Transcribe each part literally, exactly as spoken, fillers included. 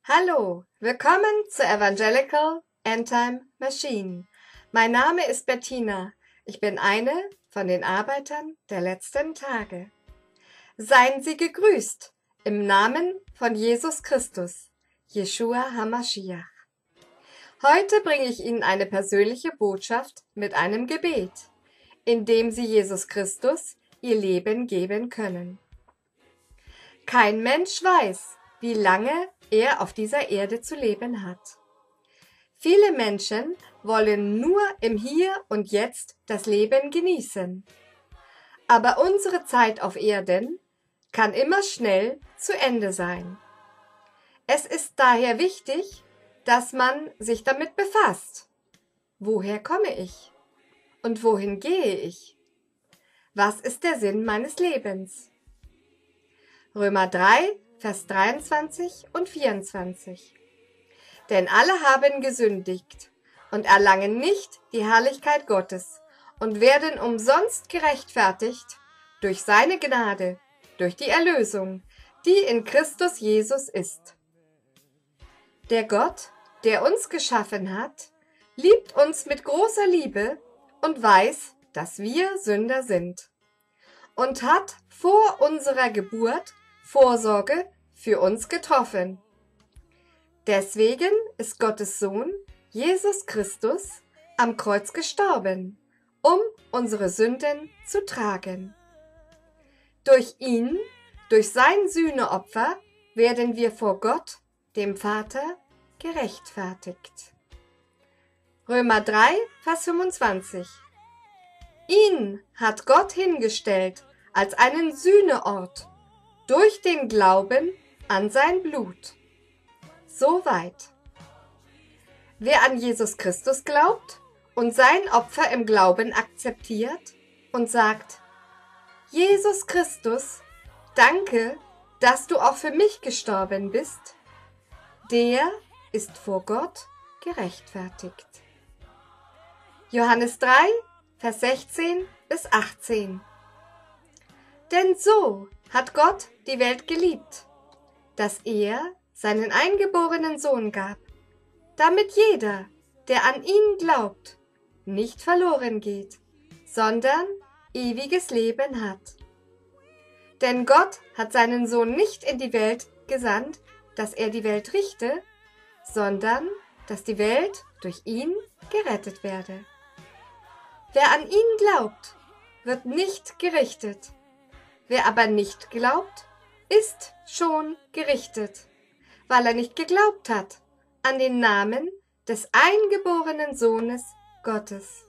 Hallo, willkommen zur Evangelical Endtime Machine. Mein Name ist Bettina. Ich bin eine von den Arbeitern der letzten Tage. Seien Sie gegrüßt im Namen von Jesus Christus, Jeshua HaMashiach. Heute bringe ich Ihnen eine persönliche Botschaft mit einem Gebet, in dem Sie Jesus Christus ihr Leben geben können. Kein Mensch weiß, wie lange er auf dieser Erde zu leben hat. Viele Menschen wollen nur im Hier und Jetzt das Leben genießen. Aber unsere Zeit auf Erden kann immer schnell zu Ende sein. Es ist daher wichtig, dass man sich damit befasst. Woher komme ich? Und wohin gehe ich? Was ist der Sinn meines Lebens? Römer drei, Vers dreiundzwanzig und vierundzwanzig. Denn alle haben gesündigt und erlangen nicht die Herrlichkeit Gottes und werden umsonst gerechtfertigt durch seine Gnade, durch die Erlösung, die in Christus Jesus ist. Der Gott, der uns geschaffen hat, liebt uns mit großer Liebe und weiß, dass wir Sünder sind und hat vor unserer Geburt Vorsorge für uns getroffen. Deswegen ist Gottes Sohn, Jesus Christus, am Kreuz gestorben, um unsere Sünden zu tragen. Durch ihn, durch sein Sühneopfer, werden wir vor Gott, dem Vater, gerechtfertigt. Römer drei, Vers fünfundzwanzig. Ihn hat Gott hingestellt als einen Sühneort, durch den Glauben an sein Blut. Soweit. Wer an Jesus Christus glaubt und sein Opfer im Glauben akzeptiert und sagt: Jesus Christus, danke, dass du auch für mich gestorben bist, der ist vor Gott gerechtfertigt. Johannes drei, Vers sechzehn bis achtzehn. Denn so hat Gott die Welt geliebt, dass er seinen eingeborenen Sohn gab, damit jeder, der an ihn glaubt, nicht verloren geht, sondern ewiges Leben hat. Denn Gott hat seinen Sohn nicht in die Welt gesandt, dass er die Welt richte, sondern dass die Welt durch ihn gerettet werde. Wer an ihn glaubt, wird nicht gerichtet. Wer aber nicht glaubt, ist schon gerichtet, weil er nicht geglaubt hat an den Namen des eingeborenen Sohnes Gottes.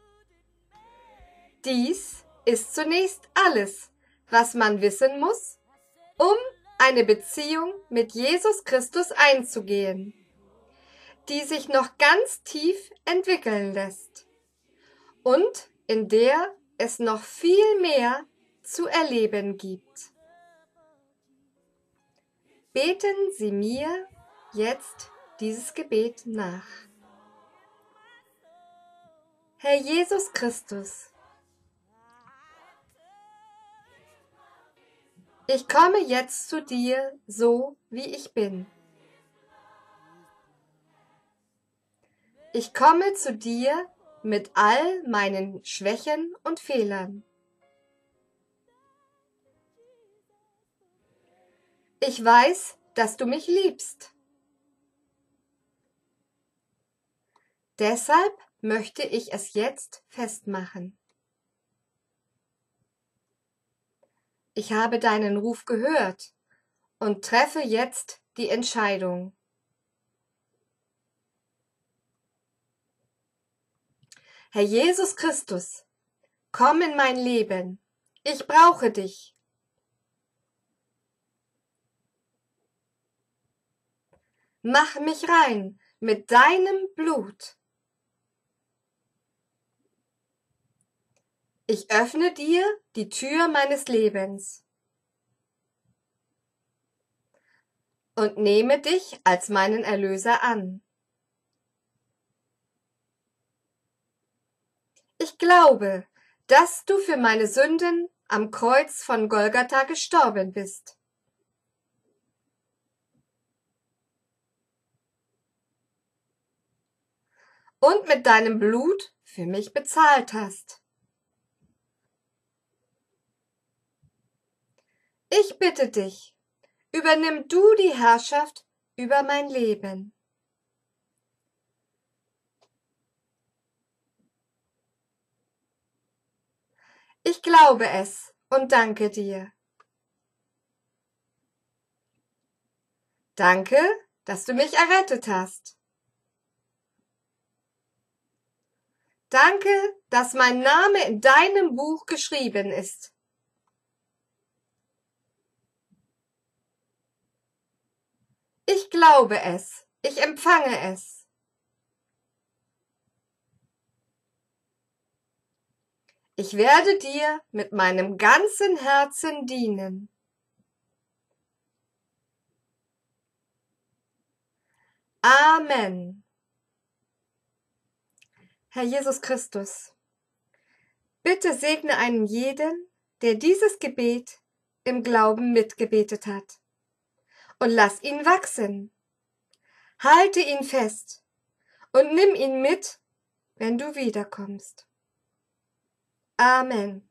Dies ist zunächst alles, was man wissen muss, um eine Beziehung mit Jesus Christus einzugehen, die sich noch ganz tief entwickeln lässt und in der es noch viel mehr zu erleben gibt. Beten Sie mir jetzt dieses Gebet nach. Herr Jesus Christus, ich komme jetzt zu dir so, wie ich bin. Ich komme zu dir mit all meinen Schwächen und Fehlern. Ich weiß, dass du mich liebst. Deshalb möchte ich es jetzt festmachen. Ich habe deinen Ruf gehört und treffe jetzt die Entscheidung. Herr Jesus Christus, komm in mein Leben. Ich brauche dich. Mach mich rein mit deinem Blut. Ich öffne dir die Tür meines Lebens und nehme dich als meinen Erlöser an. Ich glaube, dass du für meine Sünden am Kreuz von Golgatha gestorben bist. und mit deinem Blut für mich bezahlt hast. Ich bitte dich, übernimm du die Herrschaft über mein Leben. Ich glaube es und danke dir. Danke, dass du mich errettet hast. Danke, dass mein Name in deinem Buch geschrieben ist. Ich glaube es, ich empfange es. Ich werde dir mit meinem ganzen Herzen dienen. Amen. Herr Jesus Christus, bitte segne einen jeden, der dieses Gebet im Glauben mitgebetet hat. Und lass ihn wachsen. Halte ihn fest und nimm ihn mit, wenn du wiederkommst. Amen.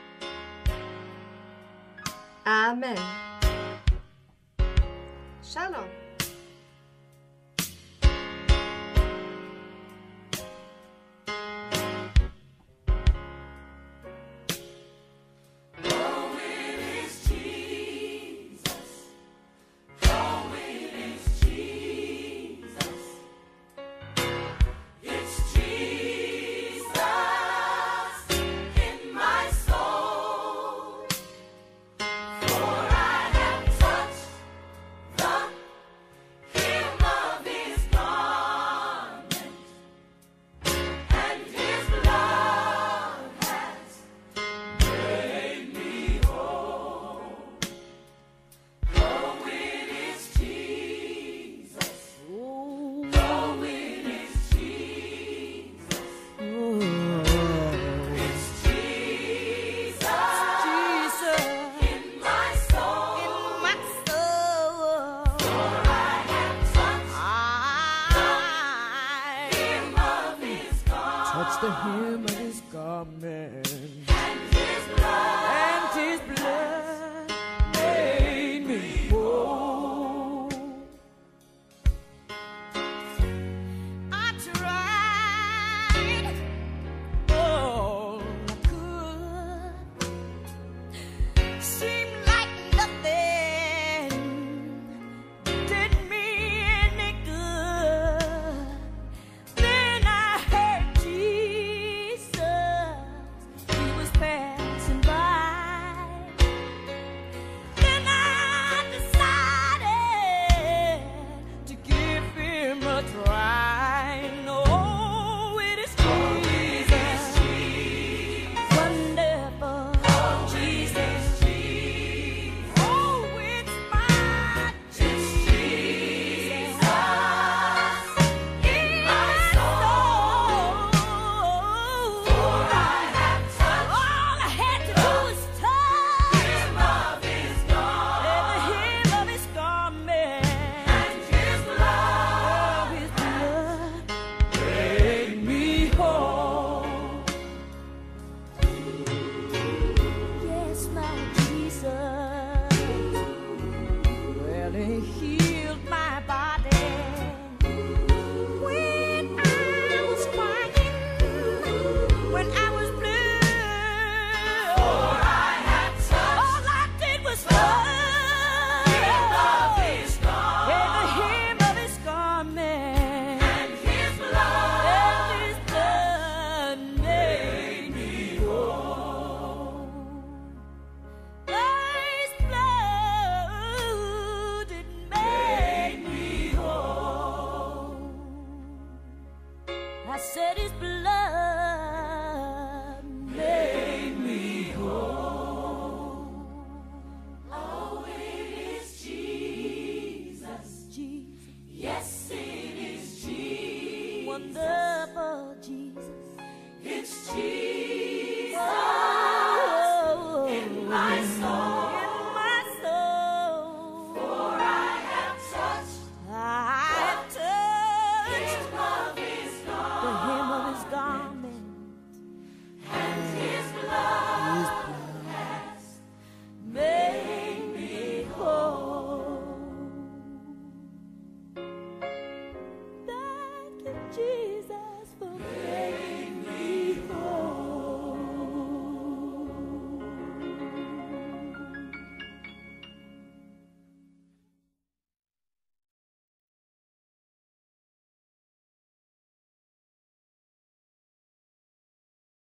Amen. Shalom. Touch the hem of his garment, and his blood, and his blood made me whole. I tried all I could, seemed like nothing did me any good. Then I heard Jesus, he was passing by. Then I decided to give him a try. No, it is Jesus, wonderful Jesus. Oh, it's my Jesus in my soul. For I have touched, all I had to do was touch the hem of his garment, the hem of his garment, and his blood, his blood made me whole. Yes, my Jesus. Well, he healed my body when I was crying, when I was blue. For I had touched, all I did was touch the hem of his garment, the hem of his garment, and his blood, and his blood made me whole. His blood, it made me whole. I said his blood made me whole. Oh, it is Jesus. Jesus. Yes, it is Jesus. Wonderful Jesus. It's Jesus. Oh, in my soul. In my soul. For I have touched, I have touched the hem of his garment, Jesus.